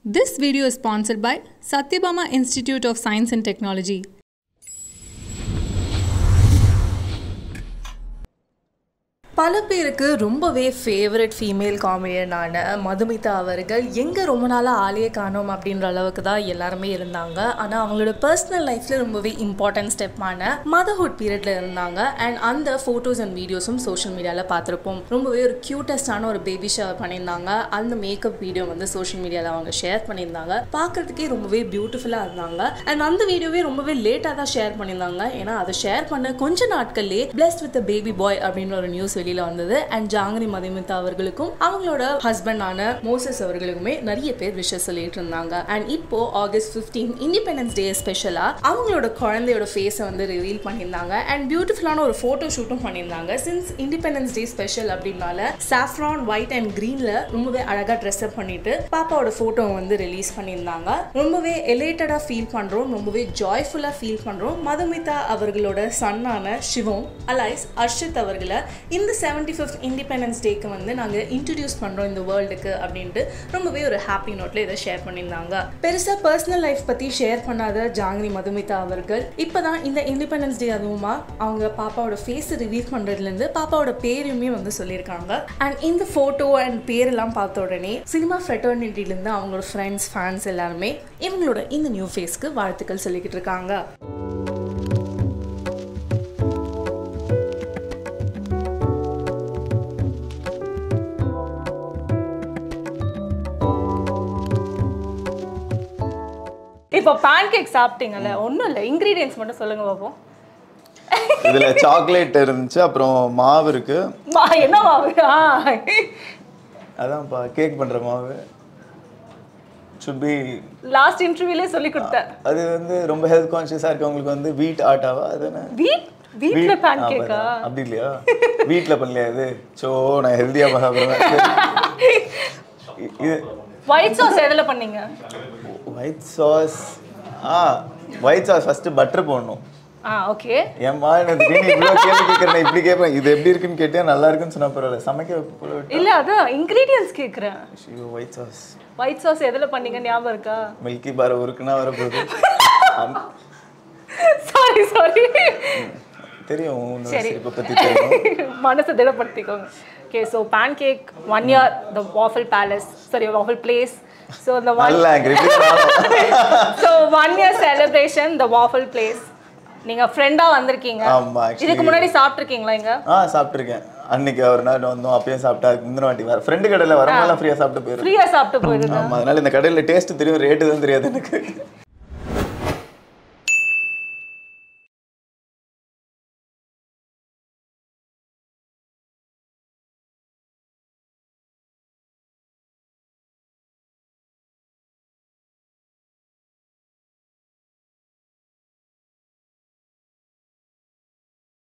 This video is sponsored by Satyabama Institute of Science and Technology. பல பேருக்கு ரொம்பவே favourite female காமெடியனான Madhumitha அவர்கள் எங்கே ரொம்ப நாளாக ஆளையே காணோம் அப்படின்ற அளவுக்கு தான் எல்லாருமே இருந்தாங்க. ஆனால் அவங்களோட பர்சனல் லைஃப்பில் ரொம்பவே இம்பார்ட்டன்ட் ஸ்டெப்பான மதர்ஹுட் பீரியடில் இருந்தாங்க. அண்ட் அந்த ஃபோட்டோஸ் அண்ட் வீடியோஸும் சோஷியல் மீடியாவில் பார்த்துருப்போம். ரொம்பவே ஒரு க்யூட்டஸ்டான ஒரு பேபி ஷவர் பண்ணியிருந்தாங்க. அந்த மேக்கப் வீடியோ வந்து சோஷியல் மீடியாவில் அவங்க ஷேர் பண்ணியிருந்தாங்க. பார்க்குறதுக்கே ரொம்பவே பியூட்டிஃபுல்லாக இருந்தாங்க. அண்ட் அந்த வீடியோவே ரொம்பவே லேட்டாக தான் ஷேர் பண்ணியிருந்தாங்க. ஏன்னா அதை ஷேர் பண்ண கொஞ்ச நாட்கள்லேயே பிளஸ்ட் வித் பேபி பாய் அப்படின்ற ஒரு நியூஸ் வெளியில வந்தது. அண்ட் ஜாங்கிரி மதுமிதா அவர்களுக்கும் அவங்களோட ஹஸ்பண்டான மோசஸ் அவர்களுக்குமே நிறைய பேர் விஷஸ் சொல்லிட்டு இருந்தாங்க. அண்ட் இப்போ ஆகஸ்ட் 15 இண்டிபெண்டன்ஸ் டே ஸ்பெஷலா அவங்களோட குழந்தையோட ஃபேஸை வந்து ரிவீல் பண்ணியிருந்தாங்க. அண்ட் பியூட்டிஃபுல்லான ஒரு போட்டோ ஷூட்டும் பண்ணியிருந்தாங்க. சின்ஸ் இண்டிபெண்டன்ஸ் டே ஸ்பெஷல் அப்படின்னால சாஃப்ரான் ஒயிட் அண்ட் கிரீன்ல ரொம்பவே அழகா ட்ரெஸ் அப் பண்ணிட்டு பாப்பாவோட போட்டோ வந்து ரிலீஸ் பண்ணியிருந்தாங்க. ரொம்பவே எலேட்டடா ஃபீல் பண்றோம், ரொம்பவே ஜாய்ஃபுல்லா ஃபீல் பண்றோம். மதுமிதா அவர்களோட சன்னான சிவம் அலைஸ் அர்ஷித் அவர்களை இந்த 75th இண்டிபெண்டன்ஸ் டேக்கு வந்து நாங்கள் இன்ட்ரடியூஸ் பண்ணுறோம் இந்த வேர்ல்டுக்கு அப்படின்ட்டு ரொம்பவே ஒரு ஹாப்பி நோட்டில் இதை ஷேர் பண்ணியிருந்தாங்க. பெருசாக பர்சனல் லைஃப் பற்றி ஷேர் பண்ணாத ஜாங்கிரி மதுமிதா அவர்கள் இப்போ தான் இந்த இண்டிபெண்டன்ஸ் டே அதுவுமா அவங்க பாப்பாவோட ஃபேஸை ரிவீல் பண்ணுறதுலேருந்து பாப்பாவோட பேருமே வந்து சொல்லியிருக்காங்க. அண்ட் இந்த ஃபோட்டோ அண்ட் பேரெல்லாம் பார்த்த உடனே சினிமா ஃப்ரெட்டர்னிட்டிலேருந்து அவங்களோட ஃப்ரெண்ட்ஸ் ஃபேன்ஸ் எல்லாருமே இவங்களோட இந்த நியூ ஃபேஸ்க்கு வாழ்த்துக்கள் சொல்லிக்கிட்டு இருக்காங்க. இப்போ pancake சாப்பிட்டீங்கல்ல, ஒன்றும் இல்லை, இன்க்ரீடியன்ஸ் மட்டும் சொல்லுங்க பாப்போம். இதுல சாக்லேட் இருந்துச்சு, அப்புறம் மாவு இருக்கு. என்ன மாவு? அதான்ப்பா கேக் பண்ற மாவு. should be லாஸ்ட் இன்டர்வியூலே சொல்லி கொடுத்தேன். அது வந்து ரொம்ப ஹெல்த் கான்ஷியஸா இருக்கவங்களுக்கு வந்து வீட் ஆட்டாவா அதுனா வீட்ல pancake-ஆ? அப்படி இல்லையா? வீட்ல பண்ணலையா இது? சோ நான் ஹெல்தியா சாப்பிடுறேன். இது ஒயிட் சாஸ் எதுல பண்ணீங்க? White sauce white sauce first butter போடணும். ஓகே. ஏம்மா எனக்கு இவ்வளோ கேள்வி கேட்குறேன், இப்படி கேட்பேன். இது எப்படி இருக்குன்னு கேட்டேன், நல்லா இருக்குன்னு சொன்னா பரவாயில்ல. சமைக்க இல்ல, அதான் இன்கிரீடியன்ஸ் கேட்குறேன். ஒயிட் சாஸ் ஒயிட் சாஸ் எதுல பண்ணீங்க ஞாபகம் இருக்கா? மில்கி பார் ஒருக்குன்னா வரப்போகுது. சாரி தெரியும், இப்போ பற்றி தெரியும். மனசை திடப்படுத்திக்கோங்க. Okay, so pancake 1 year the waffle palace, sorry waffle place. So the one so 1 year celebration the waffle place. நீங்க ஃப்ரெண்டா வந்திருக்கீங்க. இதுக்கு முன்னாடி சாப்பிட்டுருக்கீங்களா இங்க? சாப்பிட்டுருக்கேன். அன்னைக்கு ஒரு நாள் வந்தோம், அப்பயும் சாப்பிட்டா. முந்தின வாட்டி வேற ஃப்ரெண்டு கடையில் வரமாதிரி ஃப்ரீயா சாப்பிட்டு போயிருக்கேன். ஃப்ரீயா சாப்பிட்டு போயிருக்கேன். ஆமா, அதனால இந்த கடையில் டேஸ்ட் தெரியும், ரேட்டு தான் தெரியாது எனக்கு.